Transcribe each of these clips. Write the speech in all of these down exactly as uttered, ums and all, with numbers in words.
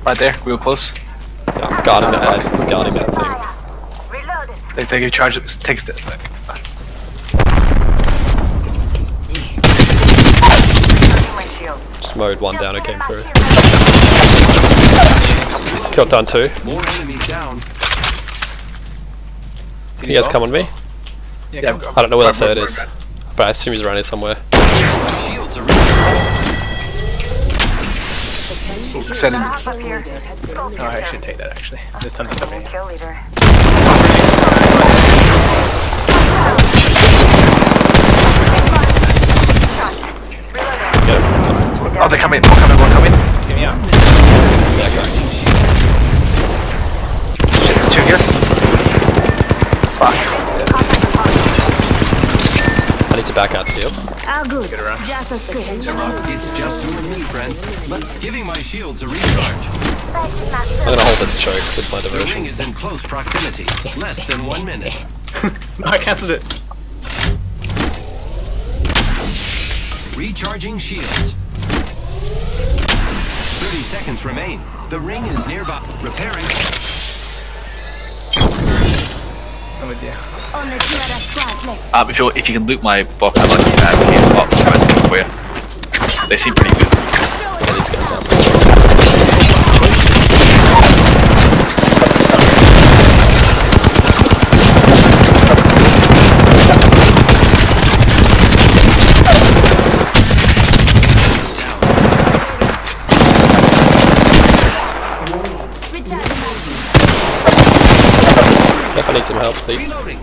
Right there, real close. Yeah, I'm guarding that, I'm guarding that thing. They take a charge, it takes it. Just mowed one down, it came through. Killed down two. More enemies down. Can you guys come on me? Yeah, I don't know where the third is, but I assume he's around here somewhere. Shields are Send him. Oh, I should take that actually. There's tons of stuff in here. Get him. Oh, they're coming, one coming, one coming. Get me out. Yeah, correct. Shit, there's two here. Fuck. I need to back out the field. Oh, good. Get around. Just a script. It's just you and me, friend. But giving my shields a recharge. I'm gonna hold this choke with my The devotion. ring is in close proximity. Less than one minute. No, I cancelled it. Recharging shields. thirty seconds remain. The ring is nearby. Repairing. I'm with you. Only two other squads left. Um, if you if you can loot my box, I'd like you guys to heal up for you. They seem pretty good. Yeah, these guys are. If I need some help, please. Reloading.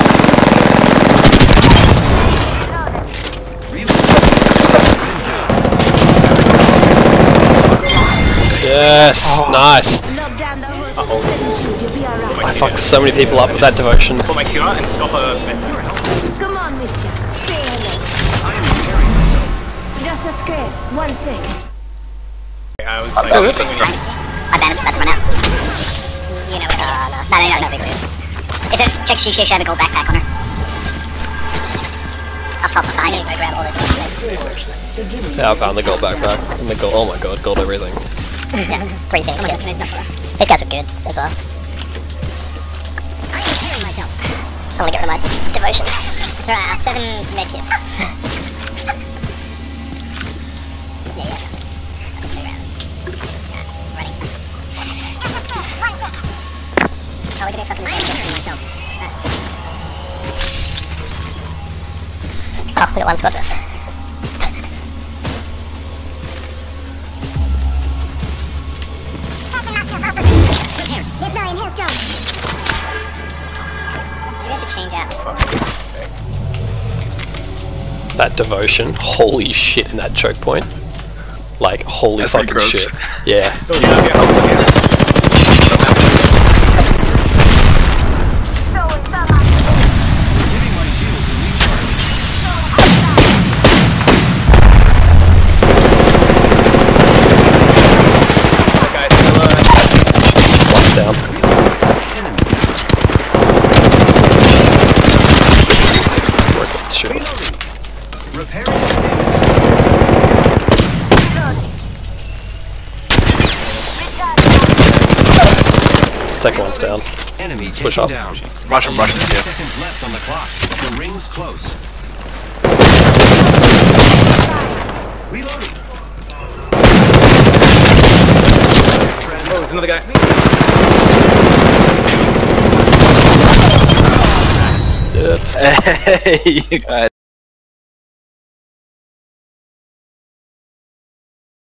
Yes! Nice! Knock down the host of the second shield. You'll be alright. I fucked so many people up with that devotion. Put my Q out and stop a... Come on with ya. Say hello. I am repairing myself. Just a script. One second. I was like... Oh, good. My band is about to run out. You know it. Uh, no. No, no, no, no, big deal. If it checks she, she should have a gold backpack on her. Up top behind you, I grab all the things. Yeah, I found the gold backpack. And the gold, oh my god, gold everything. Yeah, three things. Good. These guys are good as well. I'm repairing myself. I'm gonna get rid of my devotion. That's right, I have seven medkits. Yeah, yeah. Let's figure out. Yeah, running. Oh, we're gonna fucking repairing myself. Right. Oh, we got one squad this. That devotion, holy shit in that choke point. Like, holy That's fucking pretty gross. shit. Yeah. Oh, you don't get help again. Giving my shields a recharge. Okay, so, uh... One's down. Work with shit. Repairing. Second one's down. Enemy Push taken up. down. Rush him, rush him, Only yeah. seconds left on the clock. The ring's close. Reloading. Oh, there's another guy. Did it. Hey, you guys.